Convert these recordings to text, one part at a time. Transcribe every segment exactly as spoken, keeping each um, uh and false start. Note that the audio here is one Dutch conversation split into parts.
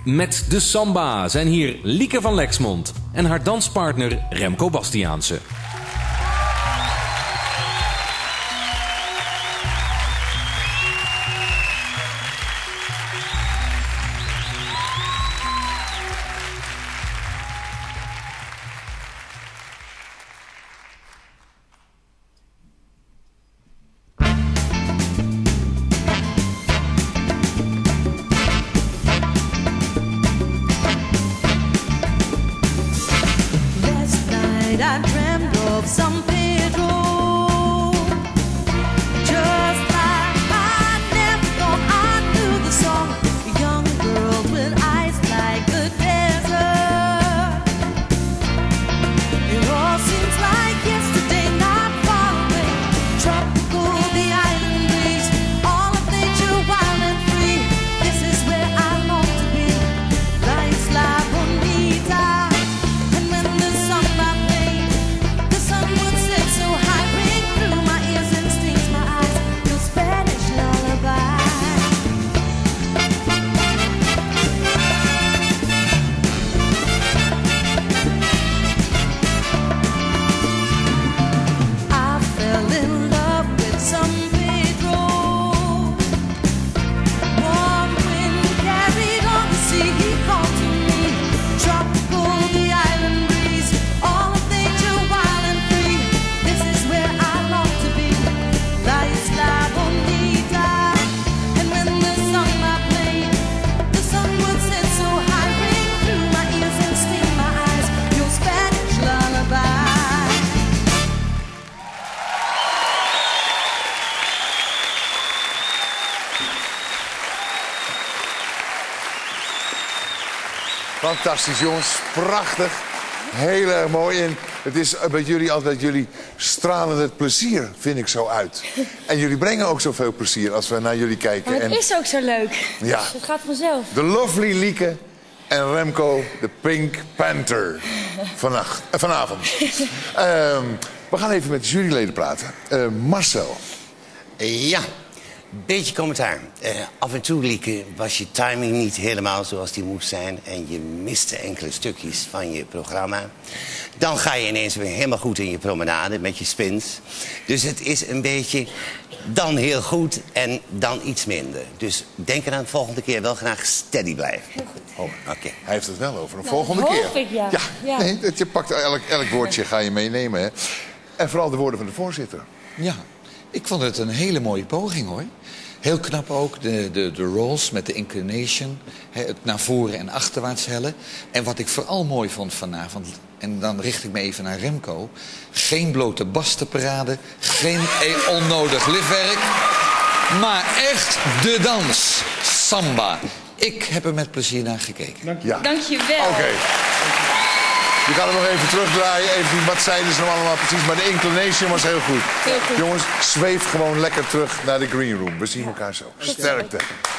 Met de samba zijn hier Lieke van Lexmond en haar danspartner Remco Bastiaanse. I dreamt of San Pedro, just like I never thought I knew the song. A young girl with eyes like the desert. It all seems like yesterday, not far away. Tropical, the island breeze, all of nature wild and free. This is where I long to be. La Isla Bonita. And when the samba plays, the sun would set so high, ring through my ears and stings my eyes. Your Spanish lullaby. I fell in love with San Pedro. Warm wind carried on the sea, he called to me. Tropical, the island breeze, all of nature wild and free. This is where I long to be. La Isla Bonita. And when the samba played, the sun would set so high, ring through my ears and sting my eyes. Your Spanish lullaby. Fantastisch, jongens. Prachtig. Heel erg mooi. En het is bij jullie altijd, jullie stralen het plezier, vind ik zo uit. En jullie brengen ook zoveel plezier als we naar jullie kijken. Maar het En is ook zo leuk. Ja. Dus het gaat vanzelf. de lovely Lieke en Remco, de Pink Panther. Vannacht, eh, vanavond. Ehm, we gaan even met de juryleden praten. Eh, Marcel. Ja, beetje commentaar. Eh, af en toe, Lieke, was je timing niet helemaal zoals die moest zijn. En je miste enkele stukjes van je programma. Dan ga je ineens weer helemaal goed in je promenade met je spins. Dus het is een beetje dan heel goed en dan iets minder. Dus denk eraan, volgende keer wel graag steady blijven. Oh, Oké. hij heeft het wel over een Nou, volgende dat keer. hoop ik, ja. Ja, Ja. Nee, het- je pakt elk, elk woordje ga je meenemen. Hè. En vooral de woorden van de voorzitter. Ja, ik vond het een hele mooie poging, hoor. Heel knap ook, de, de, de rolls met de inclination. Hè, het naar voren en achterwaarts hellen. En wat ik vooral mooi vond vanavond, en dan richt ik me even naar Remco. Geen blote bastenparade, geen e- onnodig lifwerk. Maar echt de dans, samba. Ik heb er met plezier naar gekeken. Ja. Dankjewel. Oké. Je kan hem nog even terugdraaien. Even zien, wat zeiden ze nou allemaal precies. Maar de inclination was heel goed. Heel goed. Jongens, zweef gewoon lekker terug naar de green room. We zien elkaar zo. Sterkte.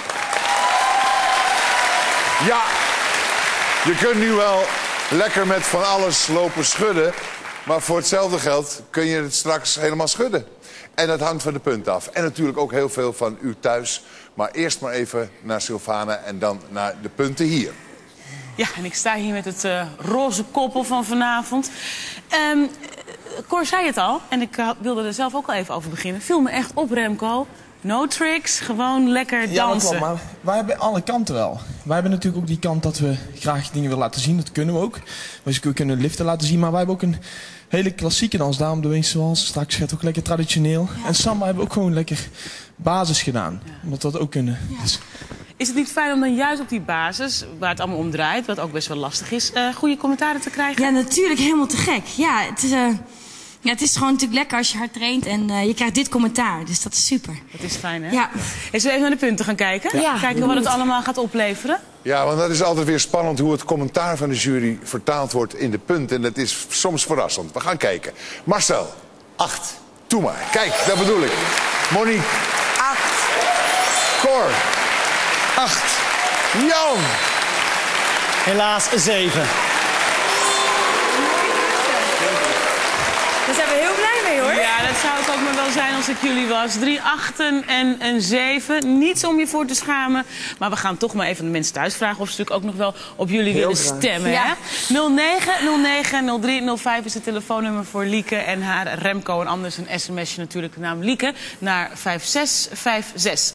Ja, je kunt nu wel lekker met van alles lopen schudden. Maar voor hetzelfde geld kun je het straks helemaal schudden. En dat hangt van de punten af. En natuurlijk ook heel veel van u thuis. Maar eerst maar even naar Sylvana en dan naar de punten hier. Ja, en ik sta hier met het eh, roze koppel van vanavond. Ehm Cor zei het al, en ik uh, wilde er zelf ook al even over beginnen. Viel me echt op, Remco. No tricks, gewoon lekker dansen. Ja, dat klopt, maar wij hebben alle kanten wel. Wij hebben natuurlijk ook die kant dat we graag dingen willen laten zien. Dat kunnen we ook. We kunnen liften laten zien, maar wij hebben ook een hele klassieke dans. Daarom de Weeswals. Straks gaat het ook lekker traditioneel. Ja. En samba hebben we ook gewoon lekker basis gedaan. Ja. Omdat we dat ook kunnen. Ja. Dus... Is het niet fijn om dan juist op die basis, waar het allemaal om draait, wat ook best wel lastig is, uh, goede commentaren te krijgen? Ja, natuurlijk. Helemaal te gek. Ja, het is, uh, ja, het is gewoon natuurlijk lekker als je hard traint en uh, je krijgt dit commentaar. Dus dat is super. Dat is fijn, hè? Ja. En zullen we even naar de punten gaan kijken? Ja. Kijken wat het allemaal gaat opleveren? Ja, want dat is altijd weer spannend hoe het commentaar van de jury vertaald wordt in de punten. En dat is soms verrassend. We gaan kijken. Marcel. Acht. Doe maar. Kijk, dat bedoel ik. Monique. Acht. Cor. Acht. Jan. Helaas zeven. Daar zijn we heel blij mee, hoor. Ja, dat zou ik ook maar wel zijn als ik jullie was. Drie achten en een zeven. Niets om je voor te schamen. Maar we gaan toch maar even de mensen thuis vragen of ze natuurlijk ook nog wel op jullie willen stemmen. Ja. Hè? nul negen nul negen nul drie nul vijf is het telefoonnummer voor Lieke en haar Remco. En anders een sms'je natuurlijk de naam Lieke naar vijf zes vijf zes.